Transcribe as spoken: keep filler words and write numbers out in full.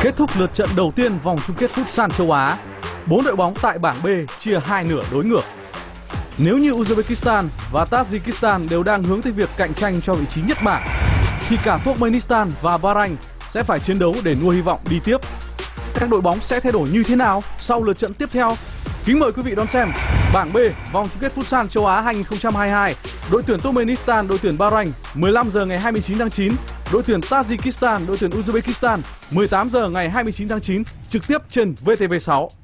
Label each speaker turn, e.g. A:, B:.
A: Kết thúc lượt trận đầu tiên vòng chung kết Futsal châu Á, bốn đội bóng tại bảng B chia hai nửa đối ngược. Nếu như Uzbekistan và Tajikistan đều đang hướng tới việc cạnh tranh cho vị trí nhất bảng, thì cả Turkmenistan và Bahrain sẽ phải chiến đấu để nuôi hy vọng đi tiếp. Các đội bóng sẽ thay đổi như thế nào sau lượt trận tiếp theo? Kính mời quý vị đón xem bảng B vòng chung kết Futsal châu Á hai không hai hai, đội tuyển Turkmenistan, đội tuyển Bahrain mười lăm giờ ngày hai mươi chín tháng chín, đội tuyển Tajikistan, đội tuyển Uzbekistan mười tám giờ ngày hai mươi chín tháng chín, trực tiếp trên vê tê vê sáu.